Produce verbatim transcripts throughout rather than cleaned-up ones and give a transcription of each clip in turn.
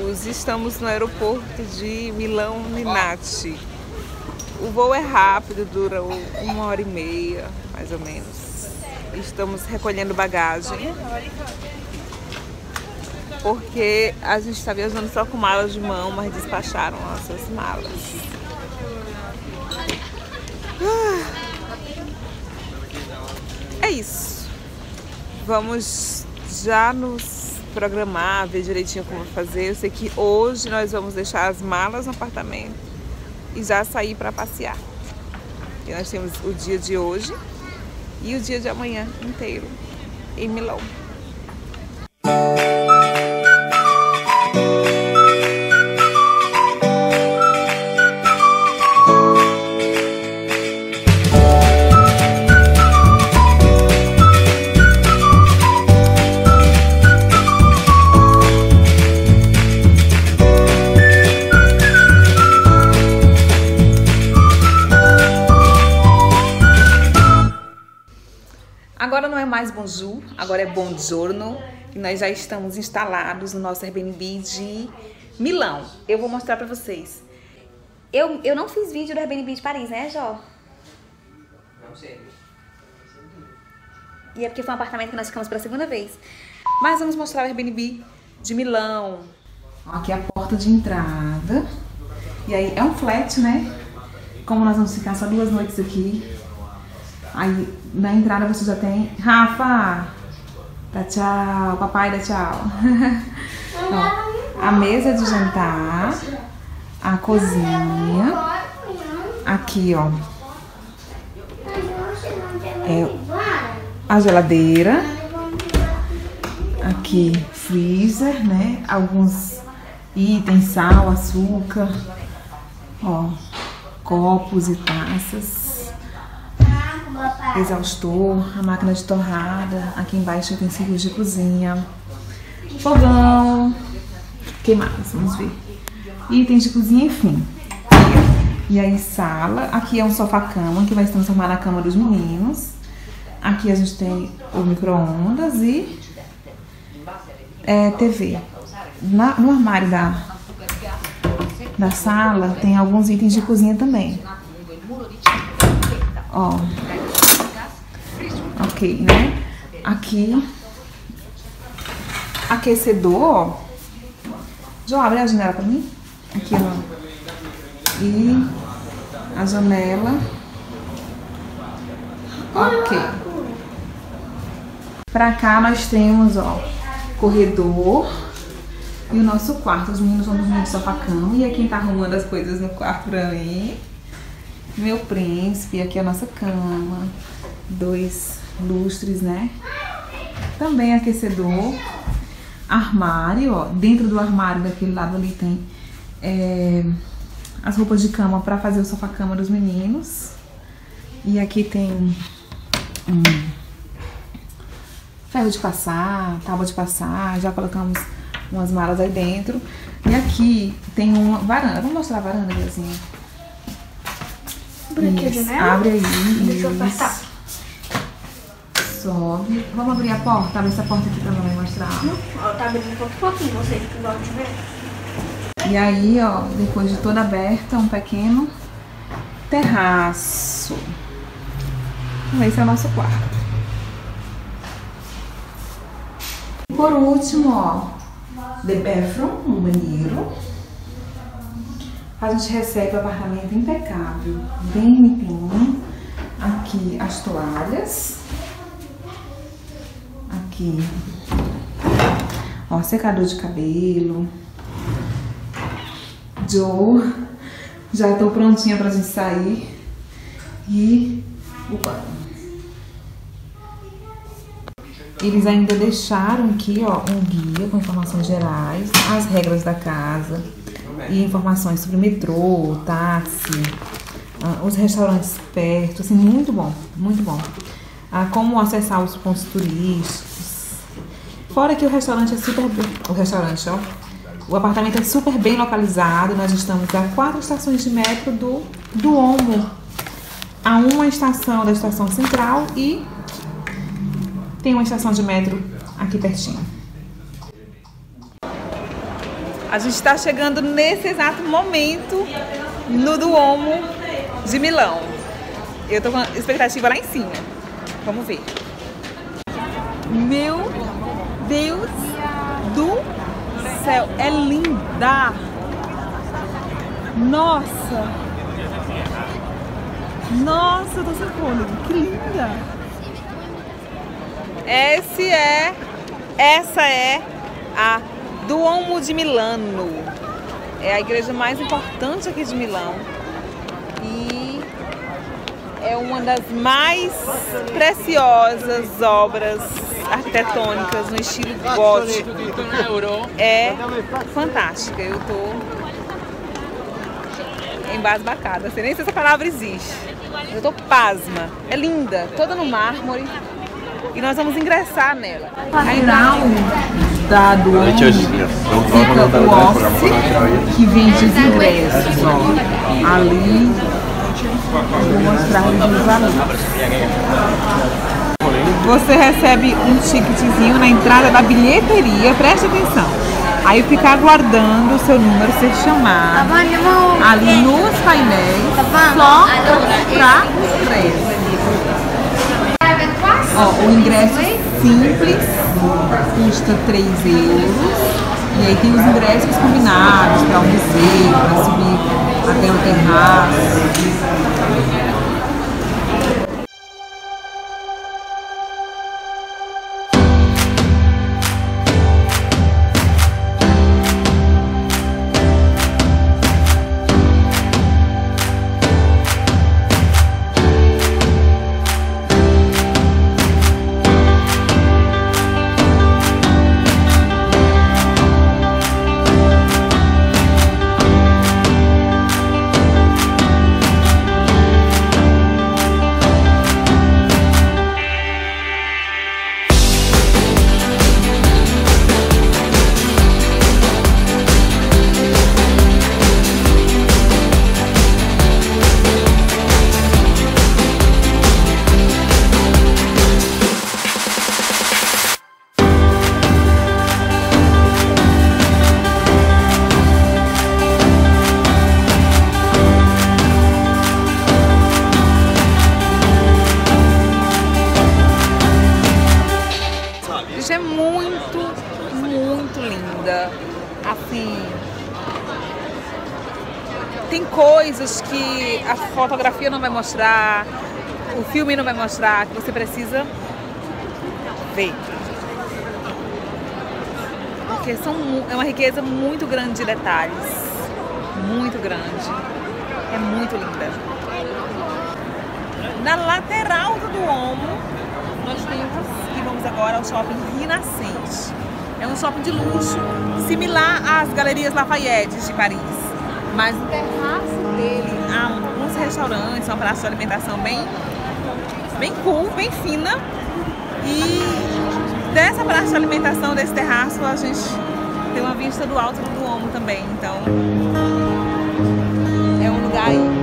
amigos, estamos no aeroporto de Milão Linate. O voo é rápido, dura uma hora e meia, mais ou menos. Estamos recolhendo bagagem, porque a gente está viajando só com malas de mão, mas despacharam nossas malas. É isso. Vamos já nos programar, ver direitinho como fazer. Eu sei que hoje nós vamos deixar as malas no apartamento e já sair para passear. E nós temos o dia de hoje e o dia de amanhã inteiro em Milão. Agora não é mais bonjour, agora é buongiorno, e nós já estamos instalados no nosso Airbnb de Milão. Eu vou mostrar pra vocês. Eu, eu não fiz vídeo do Airbnb de Paris, né, Jó? Não sei. E é porque foi um apartamento que nós ficamos pela segunda vez. Mas vamos mostrar o Airbnb de Milão. Aqui é a porta de entrada. E aí é um flat, né? Como nós vamos ficar só duas noites aqui. Aí na entrada você já tem Rafa, dá tchau, papai dá tchau. Ó, a mesa de jantar, a cozinha, aqui ó, é a geladeira, aqui freezer, né? Alguns itens, sal, açúcar, ó, copos e taças. Exaustor, a máquina de torrada, aqui embaixo tem utensílios de cozinha, fogão, que mais? Vamos ver. Itens de cozinha, enfim. E aí sala, aqui é um sofá-cama que vai se transformar na cama dos meninos. Aqui a gente tem o micro-ondas e é, T V. Na, no armário da, da sala tem alguns itens de cozinha também. Ó. Ok, né? Aqui, aquecedor, ó. Já abre a janela pra mim? Aqui, ó. E a janela. Ok. Pra cá nós temos, ó, corredor e o nosso quarto. Os meninos vão dormir de sofá-cama. E aqui tá arrumando as coisas no quarto pra mim. Meu príncipe, aqui é a nossa cama. Dois lustres, né? Também aquecedor, armário, ó. Dentro do armário daquele lado ali tem é, as roupas de cama para fazer o sofá-cama dos meninos. E aqui tem um ferro de passar, tábua de passar. Já colocamos umas malas aí dentro. E aqui tem uma varanda. Vou mostrar a varanda, Gazinha. Abre aí. Deixa eu apertar. Sobe. Vamos abrir a porta? Abre essa porta aqui pra mamãe mostrar. Ó, tá abrindo um pouco, pouquinho, vocês que gostam de ver. E aí, ó, depois de toda aberta, um pequeno terraço. Esse é o nosso quarto. Por último, ó, the bathroom, um banheiro. A gente recebe o apartamento impecável, bem limpinho. Aqui as toalhas. Aqui, ó, secador de cabelo. Joe, já tô prontinha pra gente sair. E o banho. Eles ainda deixaram aqui, ó, um guia com informações gerais, as regras da casa e informações sobre metrô, táxi, os restaurantes perto, assim, muito bom, muito bom. Ah, como acessar os pontos turísticos. Fora que o restaurante é super bem, o restaurante, ó, o apartamento é super bem localizado. Nós estamos a quatro estações de metro do Duomo, a uma estação da estação central e tem uma estação de metro aqui pertinho. A gente está chegando nesse exato momento no Duomo de Milão. Eu tô com a expectativa lá em cima. Vamos ver. Meu Deus do céu, é linda! Nossa! Nossa, eu tô sem fôlego, que linda! Esse é, essa é a Duomo de Milano. É a igreja mais importante aqui de Milão e é uma das mais preciosas obras arquitetônicas no estilo gótico. É fantástica. Eu tô embasbacada, sei nem se essa palavra existe. Eu tô pasma. É linda, toda no mármore e nós vamos ingressar nela. Lateral da Duomo fica o Ossi, que vende os ingressos, ó. Ali, vou mostrar-lhes os valores. Você recebe um ticketzinho na entrada da bilheteria, preste atenção. Aí fica aguardando o seu número ser chamado ali nos painéis, só para ingresso. Ó, o ingresso simples custa três euros. E aí tem os ingressos combinados para o museu, para subir até o terraço. É muito, muito linda. Assim, tem coisas que a fotografia não vai mostrar, o filme não vai mostrar, que você precisa ver. Porque são, é uma riqueza muito grande de detalhes. Muito grande. É muito linda. Na lateral do Duomo, nós temos, e vamos agora ao shopping Rinascente. É um shopping de luxo, similar às Galerias Lafayette de Paris. Mas no terraço dele há uns restaurantes, uma praça de alimentação bem, bem cool, bem fina. E dessa praça de alimentação, desse terraço, a gente tem uma vista do alto do Duomo também. Então, é um lugar aí.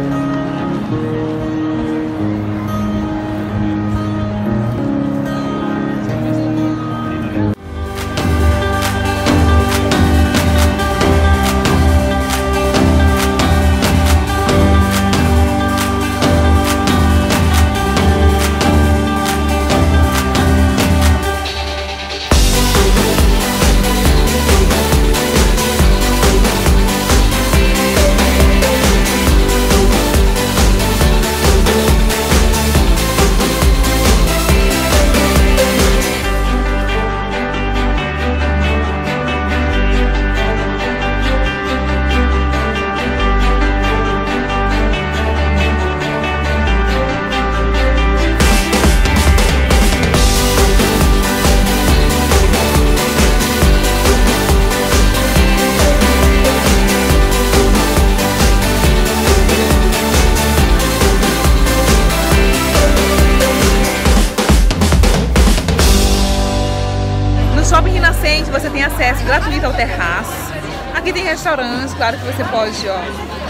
Você tem acesso gratuito ao terraço. Aqui tem restaurantes, claro que você pode, ó,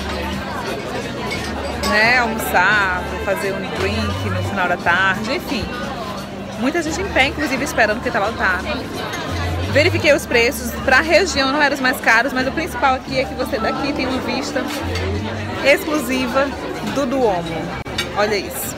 né, almoçar, fazer um drink no final da tarde, enfim. Muita gente em pé, inclusive esperando porque tá lotado. Verifiquei os preços, para a região não eram os mais caros, mas o principal aqui é que você daqui tem uma vista exclusiva do Duomo. Olha isso.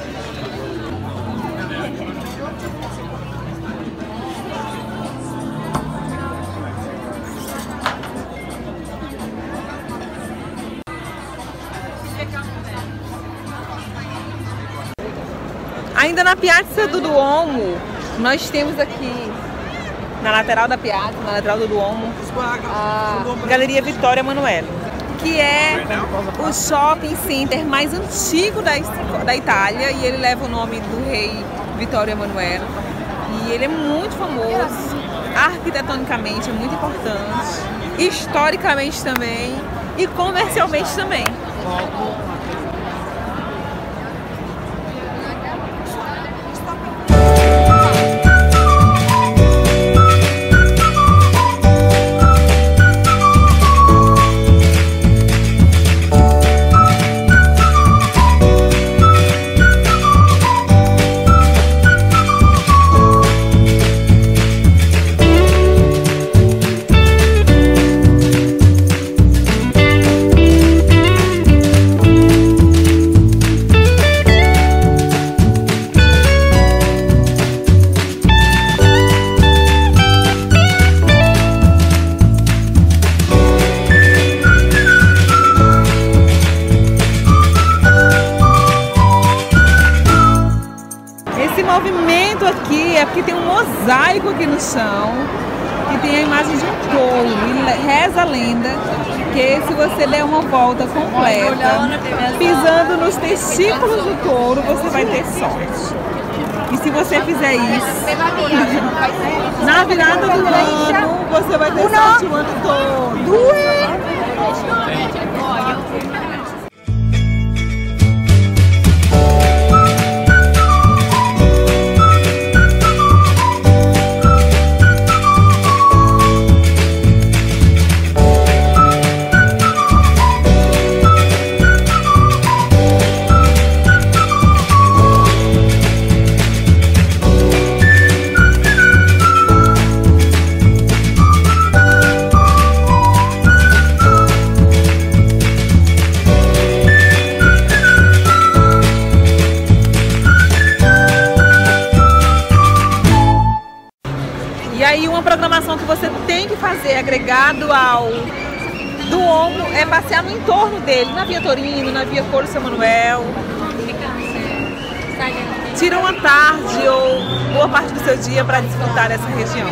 Ainda na Piazza do Duomo, nós temos aqui, na lateral da Piazza, na lateral do Duomo, a Galeria Vittorio Emanuele, que é o shopping center mais antigo da, da Itália, e ele leva o nome do rei Vittorio Emanuele. E ele é muito famoso, arquitetonicamente é muito importante, historicamente também e comercialmente também. É porque tem um mosaico aqui no chão e tem a imagem de um touro, e reza a lenda que se você der uma volta completa pisando nos testículos do touro, você vai ter sorte. E se você fizer isso na virada do ano, você vai ter sorte o ano todo. E aí uma programação que você tem que fazer agregado ao Duomo é passear no entorno dele, na Via Torino, na Via Coro São Manuel. Tira uma tarde ou boa parte do seu dia para desfrutar dessa região.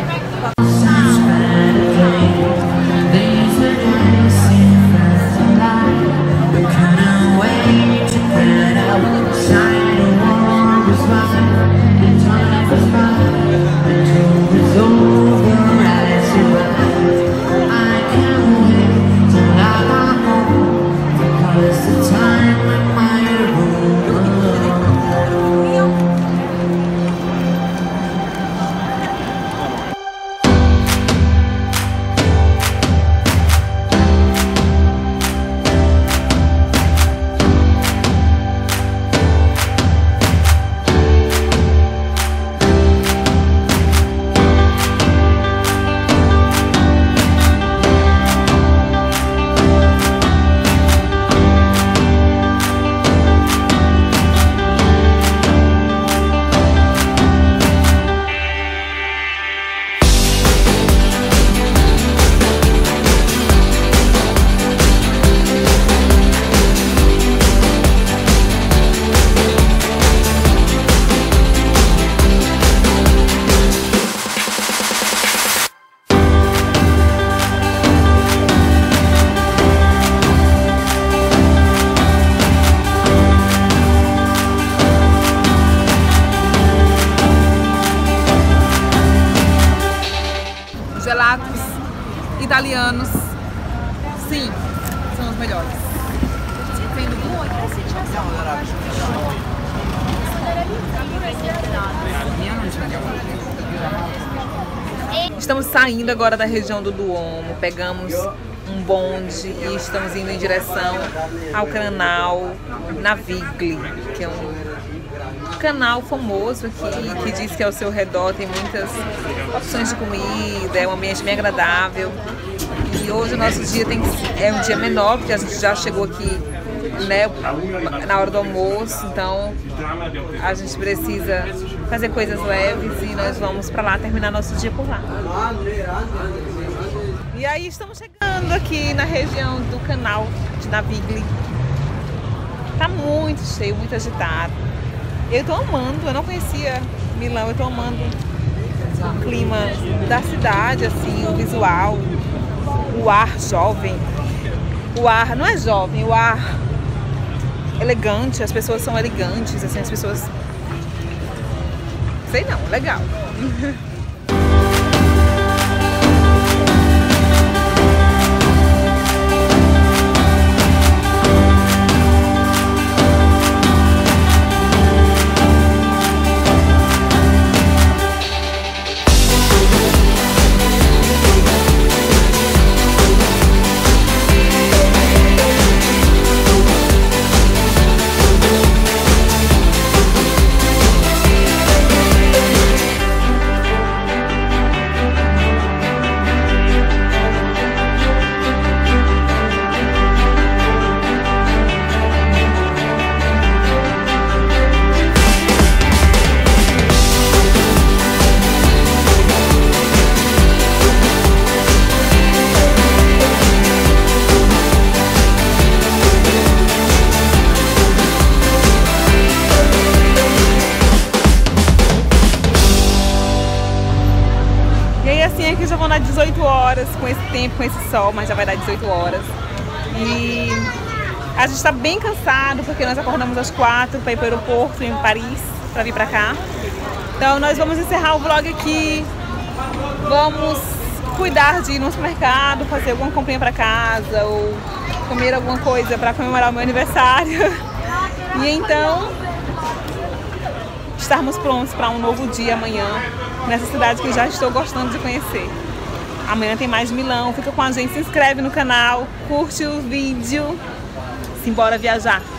Gelatos italianos, sim, são os melhores. Estamos saindo agora da região do Duomo, pegamos um bonde e estamos indo em direção ao canal Navigli, que é um canal famoso aqui, que diz que ao seu redor tem muitas opções de comida, é um ambiente bem agradável. E hoje o nosso dia tem, é um dia menor, porque a gente já chegou aqui, né, na hora do almoço, então a gente precisa fazer coisas leves e nós vamos pra lá terminar nosso dia por lá. E aí estamos chegando aqui na região do canal de Navigli. Tá muito cheio, muito agitado. Eu tô amando, eu não conhecia Milão, eu tô amando o clima da cidade, assim, o visual, o ar jovem, o ar, não é jovem, o ar elegante, as pessoas são elegantes, assim, as pessoas, sei não, legal. Aqui já vão dar dezoito horas com esse tempo, com esse sol, mas já vai dar dezoito horas. E a gente está bem cansado porque nós acordamos às quatro para ir para o aeroporto em Paris, para vir para cá. Então nós vamos encerrar o vlog aqui, vamos cuidar de ir no supermercado, fazer alguma comprinha para casa ou comer alguma coisa para comemorar o meu aniversário. E então estarmos prontos para um novo dia amanhã, nessa cidade que eu já estou gostando de conhecer. Amanhã tem mais Milão, fica com a gente, se inscreve no canal, curte o vídeo, simbora viajar!